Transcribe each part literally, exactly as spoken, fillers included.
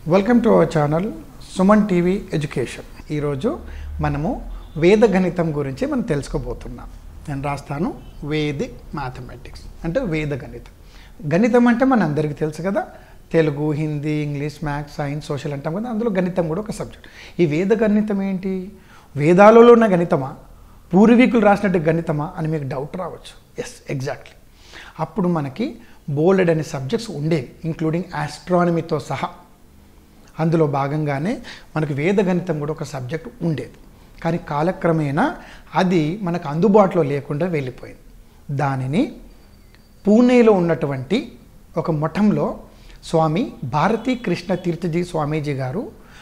Welcome to our channel Suman TV education. ఈరోజు మనము వేద గణితం గురించి మనం తెలుసుకోబోతున్నాం. నేను రాస్తాను వేదిక్ మ్యాథమెటిక్స్ అంటే వేద గణితం. గణితం అంటే మన అందరికీ తెలుసు కదా, Telugu, Hindi, English, maths, science, social అంటాం కదా, అందులో గణితం కూడా ఒక సబ్జెక్ట్. ఈ వేద గణితం ఏంటి? వేదాలలో ఉన్న గణితమా, పూర్వీకులు రాసినట్టు గణితమా అని మీకు డౌట్ రావచ్చు. Yes, exactly. అప్పుడు మనకి బోల్డ్ అనే సబ్జెక్ట్స్ ఉండేవి, ఇంక్లూడింగ్ ఆస్ట్రానమీతో సహా. అందులో భాగంగానే మనకు వేద గణితం కూడా ఒక సబ్జెక్ట్ ఉండేది. కానీ కాలక్రమేణా అది మనకు అందుబాటులో లేకుండా వెళ్ళిపోయింది. దానిని పూణేలో ఉన్నటువంటి ఒక మఠంలో స్వామి భారతీ కృష్ణ తీర్థజీ స్వామీజీ గారు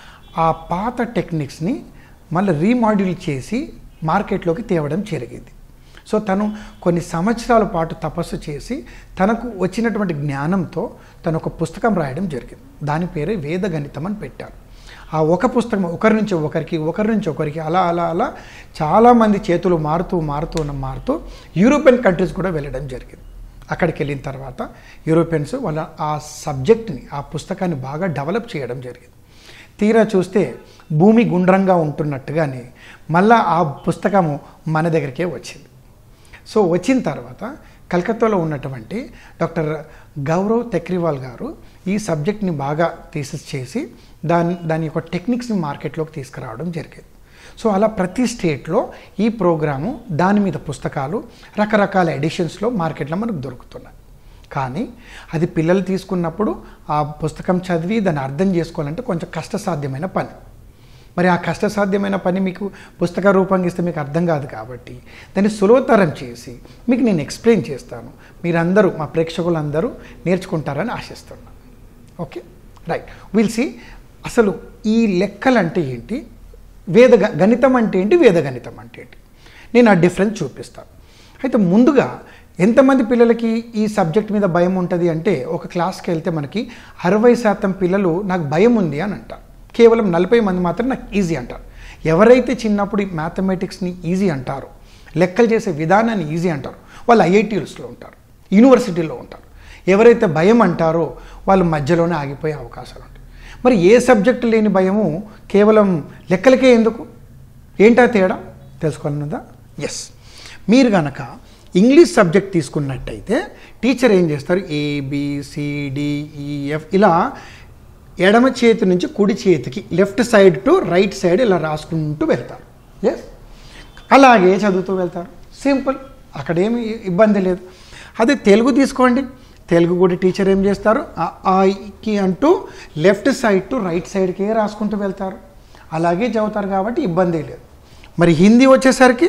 ఆ పాత టెక్నిక్స్ని మళ్ళీ రీమాడ్యూల్ చేసి మార్కెట్లోకి తేవడం జరిగింది. సో తను కొన్ని సంవత్సరాల పాటు తపస్సు చేసి తనకు వచ్చినటువంటి జ్ఞానంతో తను ఒక పుస్తకం రాయడం జరిగింది. దాని పేరే వేద గణితం అని పెట్టారు. ఆ ఒక పుస్తకం ఒకరి నుంచి ఒకరికి ఒకరి నుంచి ఒకరికి అలా అలా అలా చాలామంది చేతులు మారుతూ మారుతూ మారుతూ యూరోపియన్ కంట్రీస్ కూడా వెళ్ళడం జరిగింది. అక్కడికి వెళ్ళిన తర్వాత యూరోపియన్స్ వాళ్ళ ఆ సబ్జెక్ట్ని, ఆ పుస్తకాన్ని బాగా డెవలప్ చేయడం జరిగింది. తీరా చూస్తే భూమి గుండ్రంగా ఉంటున్నట్టుగానే మళ్ళా ఆ పుస్తకము మన దగ్గరికే వచ్చింది. సో వచ్చిన తర్వాత కలకత్తాలో ఉన్నటువంటి డాక్టర్ గౌరవ్ తెక్రివాల్ గారు ఈ సబ్జెక్ట్ని బాగా థీసిస్ చేసి దాని దాని యొక్క టెక్నిక్స్ని మార్కెట్లోకి తీసుకురావడం జరిగింది. సో అలా ప్రతి స్టేట్లో ఈ ప్రోగ్రాము, దాని మీద పుస్తకాలు రకరకాల ఎడిషన్స్లో మార్కెట్లో మనకు దొరుకుతున్నాయి. కానీ అది పిల్లలు తీసుకున్నప్పుడు ఆ పుస్తకం చదివి దాన్ని అర్థం చేసుకోవాలంటే కొంచెం కష్టసాధ్యమైన పని. మరి ఆ కష్టసాధ్యమైన పని మీకు పుస్తక రూపంగా ఇస్తే మీకు అర్థం కాదు కాబట్టి దాన్ని సులభతరం చేసి మీకు నేను ఎక్స్ప్లెయిన్ చేస్తాను. మీరందరూ, మా ప్రేక్షకులందరూ నేర్చుకుంటారని ఆశిస్తున్నాను. Okay, right. విల్ సీ అసలు ఈ లెక్కలు అంటే ఏంటి, వేద గణితం అంటే ఏంటి, వేద గణితం అంటే ఏంటి, నేను ఆ డిఫరెన్స్ చూపిస్తాను. అయితే ముందుగా ఎంతమంది పిల్లలకి ఈ సబ్జెక్ట్ మీద భయం ఉంటుంది అంటే, ఒక క్లాస్కి వెళ్తే మనకి అరవై శాతం పిల్లలు నాకు భయం ఉంది అని అంటారు. కేవలం నలభై మంది మాత్రం నాకు ఈజీ అంటారు. ఎవరైతే చిన్నప్పుడు ఈ మ్యాథమెటిక్స్ని ఈజీ అంటారో, లెక్కలు చేసే విధానాన్ని ఈజీ అంటారు, వాళ్ళు ఐఐటీస్లో ఉంటారు, యూనివర్సిటీలో ఉంటారు. ఎవరైతే భయం అంటారో వాళ్ళు మధ్యలోనే ఆగిపోయే అవకాశాలు ఉంటాయి. మరి ఏ సబ్జెక్టు లేని భయము కేవలం లెక్కలకే ఎందుకు? ఏంటా తేడా తెలుసుకోవాలన్నదా? ఎస్, మీరు కనుక ఇంగ్లీష్ సబ్జెక్ట్ తీసుకున్నట్టయితే టీచర్ ఏం చేస్తారు, ఏబిసిడిఈఎఫ్ ఇలా ఎడమ చేతి నుంచి కుడి చేతికి, left side to right side ఇలా రాసుకుంటూ వెళ్తారు. ఎస్, అలాగే చదువుతూ వెళ్తారు. సింపుల్, అక్కడేమి ఇబ్బంది లేదు. అదే తెలుగు తీసుకోండి, తెలుగు కూడా టీచర్ ఏం చేస్తారు, ఆకి అంటూ లెఫ్ట్ సైడ్ టు రైట్ సైడ్కే రాసుకుంటూ వెళ్తారు. అలాగే చదువుతారు కాబట్టి ఇబ్బంది లేదు. మరి హిందీ వచ్చేసరికి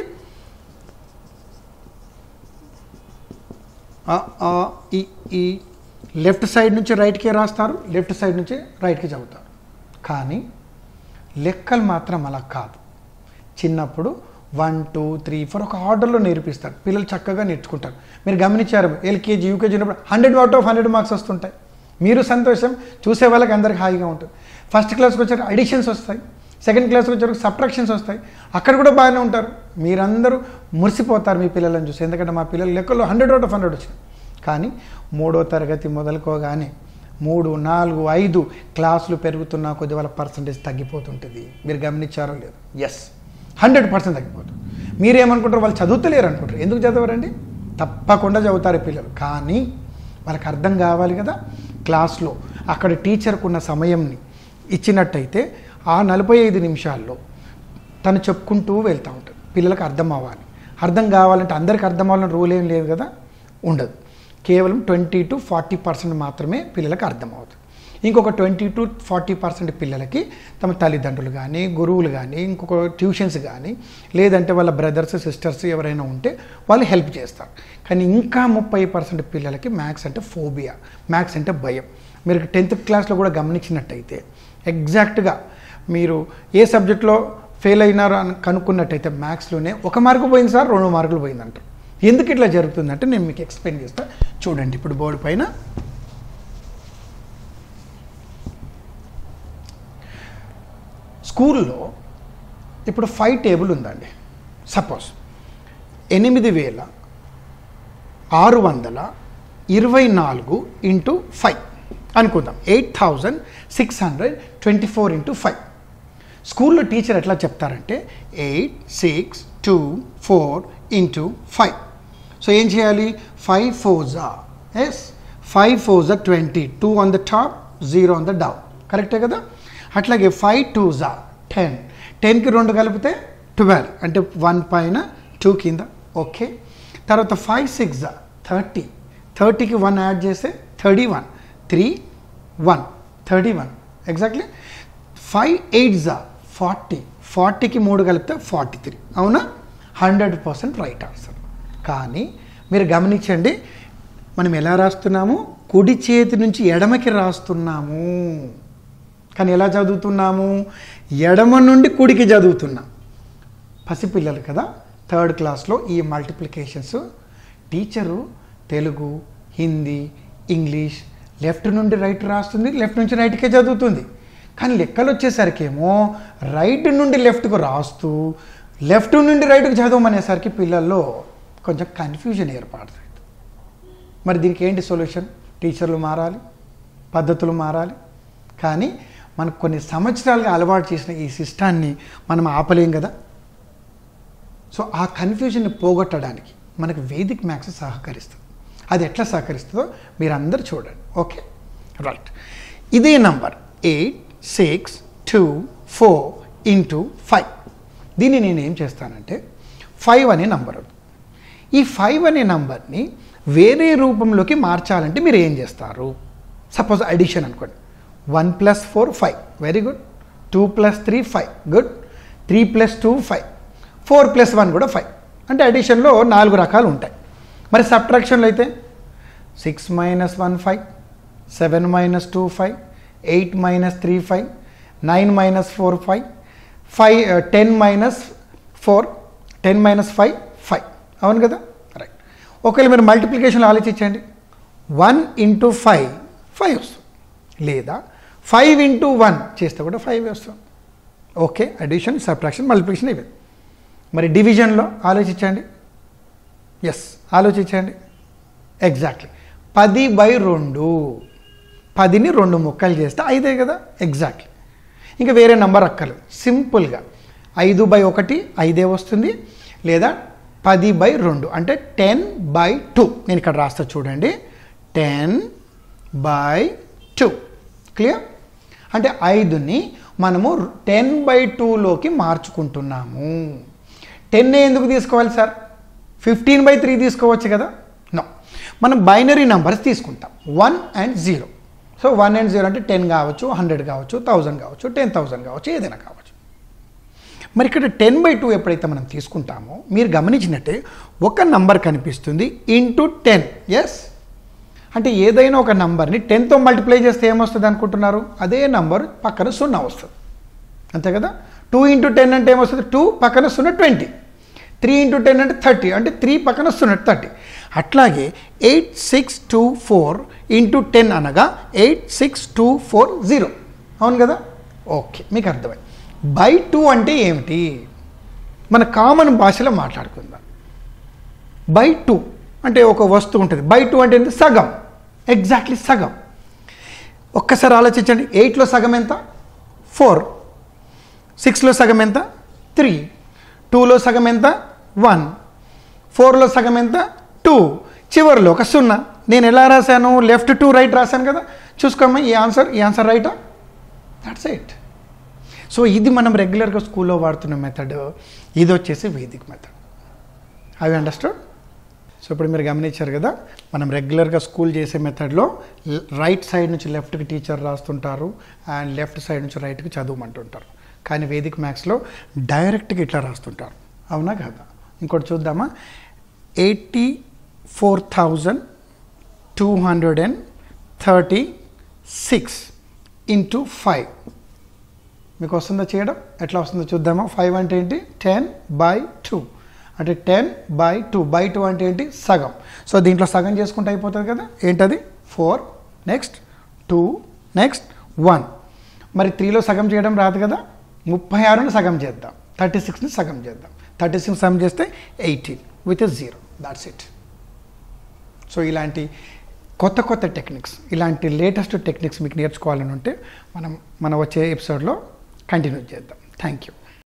ఈ ఈ లెఫ్ట్ సైడ్ నుంచి రైట్కే రాస్తారు, లెఫ్ట్ సైడ్ నుంచి రైట్కి చదువుతారు. కానీ లెక్కలు మాత్రం అలా కాదు. చిన్నప్పుడు వన్ టూ త్రీ ఫోర్ ఒక ఆర్డర్లో నేర్పిస్తారు, పిల్లలు చక్కగా నేర్చుకుంటారు. మీరు గమనించారు, ఎల్కేజీ యూకేజీ ఉన్నప్పుడు hundred out of hundred marks వస్తుంటాయి. మీరు సంతోషం, చూసే వాళ్ళకి అందరికి హాయిగా ఉంటుంది. ఫస్ట్ క్లాస్కి వచ్చారు అడిషన్స్ వస్తాయి, సెకండ్ క్లాస్కి వచ్చారు సబ్ట్రాక్షన్స్ వస్తాయి, అక్కడ కూడా బాగానే ఉంటారు. మీరందరూ మురిసిపోతారు మీ పిల్లలను చూసి, ఎందుకంటే మా పిల్లలు లెక్కల్లో హండ్రెడ్ అవుట్ ఆఫ్ హండ్రెడ్ వచ్చినాయి. కానీ మూడో తరగతి మొదలుకోగానే మూడు నాలుగు ఐదు క్లాసులు పెరుగుతున్న కొద్ది వాళ్ళ పర్సంటేజ్ తగ్గిపోతుంటుంది. మీరు గమనించారో లేదు? ఎస్, హండ్రెడ్ పర్సెంట్ తగ్గిపోతుంది. మీరేమనుకుంటారు, వాళ్ళు చదువుతలేరు అనుకుంటారు. ఎందుకు చదవరండి? తప్పకుండా చదువుతారు పిల్లలు. కానీ వాళ్ళకి అర్థం కావాలి కదా. క్లాస్లో అక్కడ టీచర్కున్న సమయంని ఇచ్చినట్టయితే ఆ నలభై ఐదు నిమిషాల్లో తను చెప్పుకుంటూ వెళ్తూ ఉంటుంది. పిల్లలకు అర్థం అవ్వాలి. అర్థం కావాలంటే అందరికి అర్థం అవ్వాలని రూల్ ఏం లేదు కదా, ఉండదు. కేవలం ట్వంటీ టు ఫార్టీ పర్సెంట్ మాత్రమే పిల్లలకు అర్థమవుతుంది. ఇంకొక ట్వంటీ టు ఫార్టీ పర్సెంట్ పిల్లలకి తమ తల్లిదండ్రులు కానీ, గురువులు కానీ, ఇంకొక ట్యూషన్స్ కానీ, లేదంటే వాళ్ళ బ్రదర్స్ సిస్టర్స్ ఎవరైనా ఉంటే వాళ్ళు హెల్ప్ చేస్తారు. కానీ ఇంకా ముప్పై పర్సెంట్ పిల్లలకి మ్యాథ్స్ అంటే ఫోబియా, మ్యాథ్స్ అంటే భయం. మీరు టెన్త్ క్లాస్లో కూడా గమనించినట్టయితే ఎగ్జాక్ట్గా మీరు ఏ సబ్జెక్ట్లో ఫెయిల్ అయినారో అని కనుక్కున్నట్టయితే మ్యాథ్స్లోనే ఒక మార్కు పోయింది సార్, రెండు మార్కులు పోయిందంటారు. ఎందుకు ఇట్లా జరుగుతుందంటే నేను మీకు ఎక్స్ప్లెయిన్ చేస్తాను. చూడండి, ఇప్పుడు బోర్డు పైన స్కూల్లో ఇప్పుడు ఫైవ్ టేబుల్ ఉందండి. సపోజ్ ఎనిమిది వేల ఆరు వందల ఇరవై నాలుగు ఇంటూ ఫైవ్ అనుకుందాం. Eight thousand six hundred twenty four into five. స్కూల్లో టీచర్ ఎట్లా చెప్తారంటే eight six two four into five. So ఏం చేయాలి? Five fours are yes five fours are twenty, two on the top, zero on the down. కరెక్టే కదా? అట్లాగే five టూజా ten, టెన్కి రెండు కలిపితే ట్వెల్వ్, అంటే వన్ పైన టూ కింద. ఓకే. తర్వాత ఫైవ్ సిక్స్ థర్టీ, థర్టీకి వన్ యాడ్ చేస్తే thirty one, three one thirty one exactly. Five eight are forty, ఫార్టీకి మూడు కలిపితే ఫార్టీ త్రీ. అవునా? Hundred percent right answer. కానీ మీరు గమనించండి, మనం ఎలా రాస్తున్నాము? కుడి చేతి నుంచి ఎడమకి రాస్తున్నాము. కానీ ఎలా చదువుతున్నాము? ఎడమ నుండి కుడికి చదువుతున్నాం. పసిపిల్లలు కదా, థర్డ్ క్లాస్లో ఈ multiplications teacher Telugu, Hindi, English left నుండి రైట్ రాస్తుంది, లెఫ్ట్ నుంచి రైట్కే చదువుతుంది. కానీ లెక్కలు వచ్చేసరికేమో రైట్ నుండి లెఫ్ట్కు రాస్తూ లెఫ్ట్ నుండి రైట్కి చదవమనేసరికి పిల్లల్లో కొంచెం కన్ఫ్యూజన్ ఏర్పడుతుంది. మరి దీనికి ఏంటి సొల్యూషన్? టీచర్లు మారాలి, పద్ధతులు మారాలి. కానీ మనకు కొన్ని సంవత్సరాలుగా అలవాటు చేసిన ఈ సిస్టాన్ని మనం ఆపలేం కదా. సో ఆ కన్ఫ్యూజన్ని పోగొట్టడానికి మనకు వేదిక్ మ్యాథ్స్ సహకరిస్తుంది. అది ఎట్లా సహకరిస్తుందో మీరు అందరు చూడండి. Okay right. ఇదే number eight six two four into five. దీన్ని నేను ఏం చేస్తానంటే ఫైవ్ అనే నంబర్ ఉంది. ఈ ఫైవ్ అనే నంబర్ని వేరే రూపంలోకి మార్చాలంటే మీరు ఏం చేస్తారు? సపోజ్ అడిషన్ అనుకోండి. One plus four five, very good. Two plus three five, good. Three plus two five, four plus one కూడా ఫైవ్. అంటే అడిషన్లో నాలుగు రకాలు ఉంటాయి. మరి సబ్ట్రాక్షన్లో అయితే six minus one five, seven minus two five, eight minus three five, nine minus four five, five ten minus four, ten minus five five. అవును కదా? రైట్. ఒకవేళ మీరు మల్టిప్లికేషన్లో ఆలోచించండి. వన్ ఇంటూ ఫైవ్ ఫైవ్ వస్తుంది, లేదా ఫైవ్ ఇంటూ వన్ చేస్తే కూడా five వస్తుంది. ఓకే, అడిషన్, సబ్ట్రాక్షన్, మల్టిప్లికేషన్ ఇవి. మరి డివిజన్లో ఆలోచించండి. ఎస్, ఆలోచించండి. ఎగ్జాక్ట్లీ పది బై రెండు, పదిని రెండు ముక్కలు చేస్తే ఐదే కదా. ఎగ్జాక్ట్లీ. ఇంకా వేరే నెంబర్ అక్కర్లేదు, సింపుల్గా ఐదు బై ఒకటి ఐదే వస్తుంది, లేదా పది బై రెండు అంటే టెన్ బై టూ. నేను ఇక్కడ రాస్తా చూడండి, టెన్ బై టూ. క్లియర్? అంటే ఐదుని మనము టెన్ బై టూలోకి మార్చుకుంటున్నాము. టెన్ ఎందుకు తీసుకోవాలి సార్? ఫిఫ్టీన్ బై త్రీ తీసుకోవచ్చు కదా. నో, మనం బైనరీ నెంబర్స్ తీసుకుంటాం, one and zero. So one and zero అంటే టెన్ కావచ్చు, హండ్రెడ్ కావచ్చు, థౌజండ్ కావచ్చు, టెన్ థౌజండ్ కావచ్చు, ఏదైనా కావచ్చు. మరి ఇక్కడ టెన్ బై టూ ఎప్పుడైతే మనం తీసుకుంటామో మీరు గమనించినట్టే ఒక నంబర్ కనిపిస్తుంది ఇంటూ టెన్. ఎస్, అంటే ఏదైనా ఒక నంబర్ని టెన్తో మల్టిప్లై చేస్తే ఏమొస్తుంది అనుకుంటున్నారు? అదే నంబర్ పక్కన సున్నా వస్తుంది, అంతే కదా. టూ ఇంటూ టెన్ అంటే ఏమొస్తుంది? టూ పక్కన సున్నా ట్వంటీ. త్రీ ఇంటూ టెన్ అంటే థర్టీ, అంటే త్రీ పక్కన సున్నా థర్టీ. అట్లాగే eight six two four into ten అనగా eight six two four zero. అవును కదా? ఓకే, మీకు అర్థమైంది. బై టూ అంటే ఏమిటి? మన కామన్ భాషలో మాట్లాడుకుందాం. బై టూ అంటే ఒక వస్తువు ఉంటుంది. బై టూ అంటే ఏంటి? సగం. ఎగ్జాక్ట్లీ సగం. ఒక్కసారి ఆలోచించండి. ఎయిట్లో సగం ఎంత? ఫోర్. సిక్స్లో సగం ఎంత? త్రీ. టూలో సగం ఎంత? వన్. ఫోర్లో సగం ఎంత? టూ. చివరిలో ఒక సున్నా. నేను ఎలా రాశాను? లెఫ్ట్ టు రైట్ రాశాను కదా. చూసుకోమ్మా, ఈ ఆన్సర్ ఈ ఆన్సర్ రైటా? That's it. సో ఇది మనం రెగ్యులర్గా స్కూల్లో వాడుతున్న మెథడ్. ఇది వచ్చేసి Vedic method. Have you understood? So ఇప్పుడు మీరు గమనించారు కదా, మనం రెగ్యులర్గా స్కూల్ చేసే మెథడ్లో రైట్ సైడ్ నుంచి లెఫ్ట్కి టీచర్ రాస్తుంటారు అండ్ లెఫ్ట్ సైడ్ నుంచి రైట్కి చదవమంటుంటారు. కానీ వేదిక్ మ్యాథ్స్లో డైరెక్ట్గా ఇట్లా రాస్తుంటారు. అవునా కదా? ఇంకోటి చూద్దామా? Eighty four thousand two hundred and thirty six into five. మీకు వస్తుందో చేయడం? ఎట్లా వస్తుందో చూద్దామా? ఫైవ్ అంటే ఏంటి? Ten by two. అంటే ten by two. By two అంటే ఏంటి? సగం. సో దీంట్లో సగం చేసుకుంటే అయిపోతుంది కదా. ఏంటది? Four, next two, next one. మరి త్రీలో సగం చేయడం రాదు కదా. ముప్పై ఆరుని సగం చేద్దాం, థర్టీ సిక్స్ని సగం చేద్దాం. థర్టీ సిక్స్ సగం చేస్తే eighteen with zero. That's it. So ఇలాంటి కొత్త కొత్త టెక్నిక్స్, ఇలాంటి లేటెస్ట్ టెక్నిక్స్ మీకు నేర్చుకోవాలని ఉంటే మనం మన వచ్చే ఎపిసోడ్లో కంటిన్యూ చేద్దాం. Thank you.